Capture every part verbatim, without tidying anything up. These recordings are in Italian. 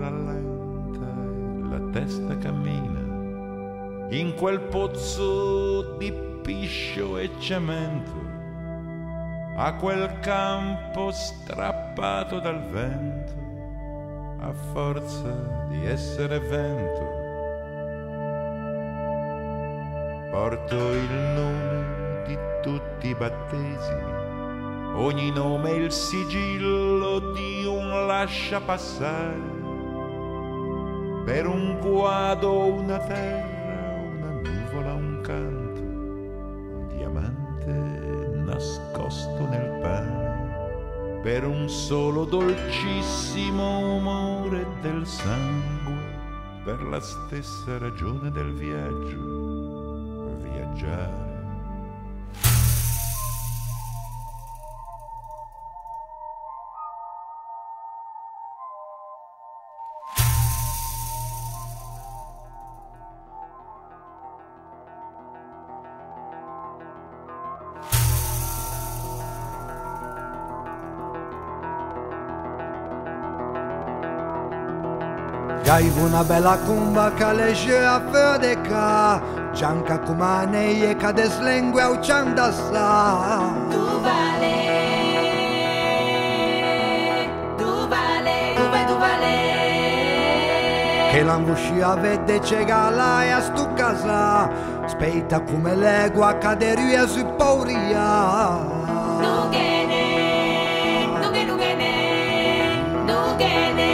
rallenta e la testa cammina in quel pozzo di piscio e cemento, a quel campo strappato dal vento, a forza di essere vento. Porto il nome di tutti i battesimi, ogni nome è il sigillo di un lascia passare, per un guado, una terra, una nuvola, un canto, un diamante nascosto nel pane, per un solo dolcissimo umore del sangue, per la stessa ragione del viaggio, viaggiare. Gaivo una bella cumba che legge a fedeca, gianca cumane e cade slengue au cianda sa. Tu vale, tu vale, tu vai, tu vale. Che l'anguscia vede cegala e a stu casa, speita come legua caderia su pauria. Nu gene, nu gene, nu gene, nu gene.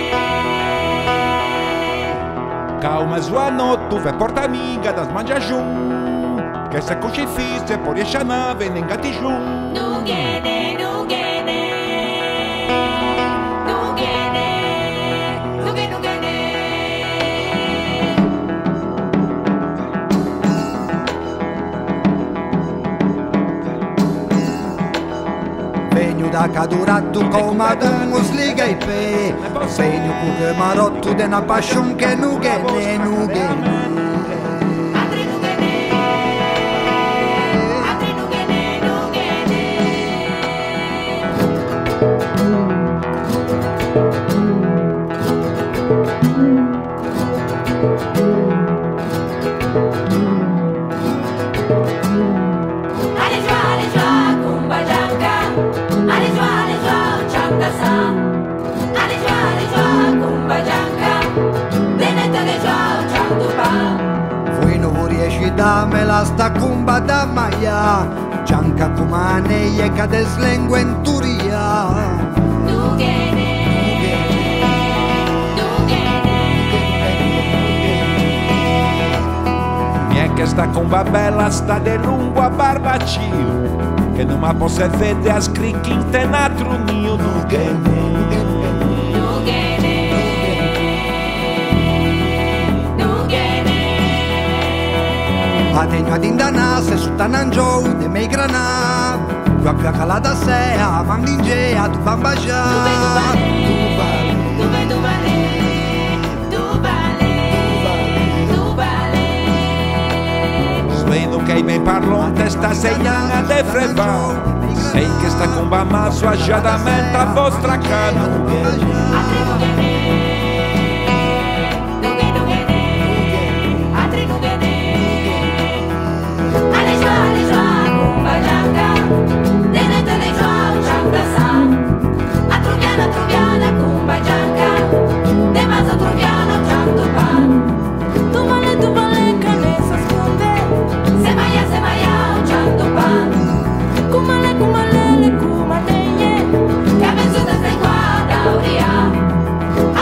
Calma sua notte, fe porta amiga das mangia giù, che se così fisse poi riesce a nave nengati giù. Nu gene, nu gene, nu gene, nu gene, nu gene. Venio da caduratto come ad un sliga i pe, segno che marotto de una passion che nu gene, nu gene. Altri nu gene, altri nu gene, nu gene. Ale già, ale già, cumba gianca, ale già, ale già, cianda sa. Ale già, ale già, cumba gianca, denetta che già, ciando pa. Voi non riesci da me la sta cumba da maia, gianca cumane e cade slengue in turia. Nu gene, nu gene. Mi è che sta comba bella sta de lungo a barbacio, che non ma posso vedere a scricchi in tenatro mio. Nu gene, Nu gene, nu gene. Adegno ad indana se su tanangiou de mei grana, qua qua calada sea, mandingea tu bamba già. Tu vale, tu vale, tu vale, tu vale. Sveno che mi parlo testa segnana de freva, sei che sta comba ma sua giadamente a vostra cana. Altri nu gene, nu gene, nu gene. Altri nu gene. Ale già, ale già, cumba gianca, denetta che già, cianda sa. A Truviana, Truviana, cumba gianca, de mazzo Truviana, ciando pa. Tu vale, tu vale, che ne sa sconde, se maia, se maia, ciando pa. Kumale, kumale, le kumateie, che ha pensato stai qua da uria.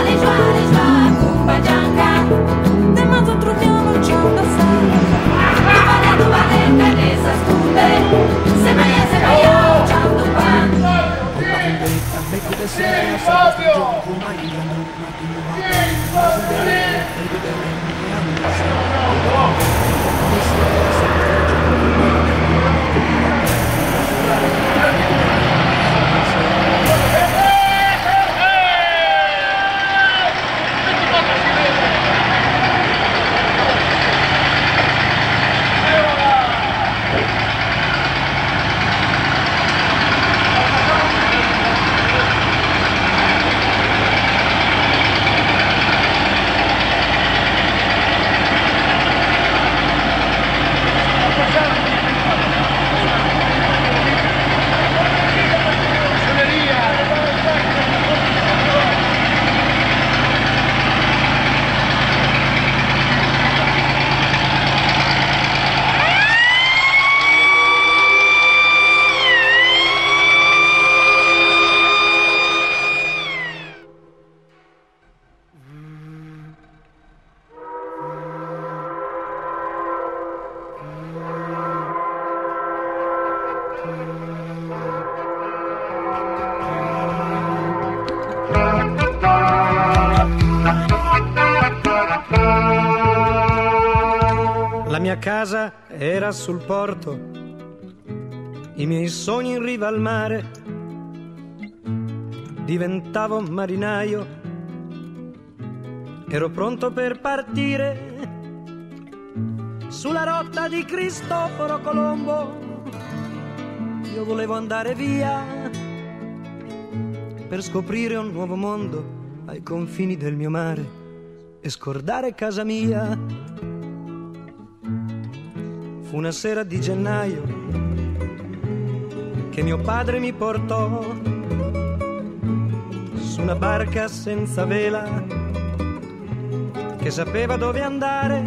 La mia casa era sul porto, i miei sogni in riva al mare. Diventavo marinaio, ero pronto per partire sulla rotta di Cristoforo Colombo. Io volevo andare via per scoprire un nuovo mondo ai confini del mio mare e scordare casa mia. Fu una sera di gennaio che mio padre mi portò su una barca senza vela che sapeva dove andare,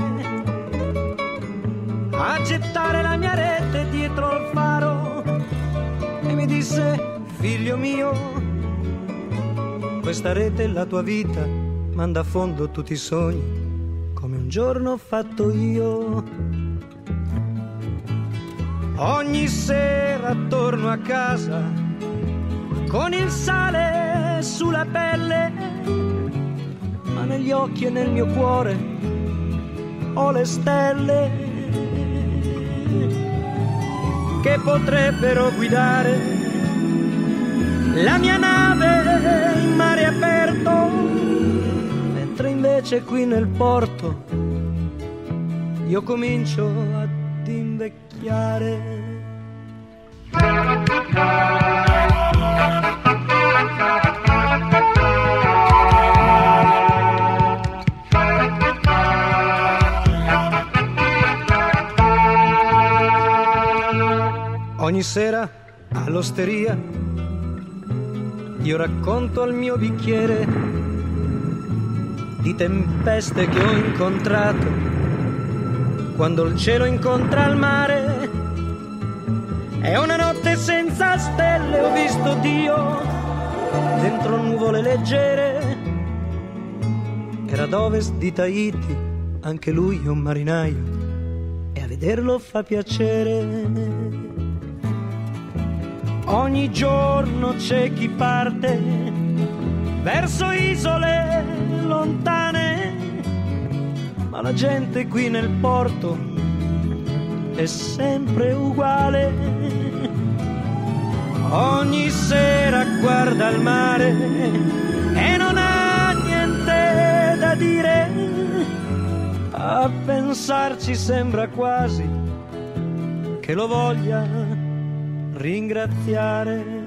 a gettare la mia rete dietro al faro, e mi disse: figlio mio, questa rete è la tua vita, manda a fondo tutti i sogni come un giorno ho fatto io. Ogni sera torno a casa con il sale sulla pelle, ma negli occhi e nel mio cuore ho le stelle che potrebbero guidare la mia nave in mare aperto, mentre invece qui nel porto io comincio ad invecchiare. Ogni sera all'osteria io racconto al mio bicchiere di tempeste che ho incontrato quando il cielo incontra il mare. È una notte senza stelle, ho visto Dio dentro nuvole leggere. Era ad ovest di Tahiti, anche lui è un marinaio e a vederlo fa piacere. Ogni giorno c'è chi parte verso isole lontane, ma la gente qui nel porto è sempre uguale. Ogni sera guarda il mare e non ha niente da dire. A pensarci sembra quasi che lo voglia ringraziare.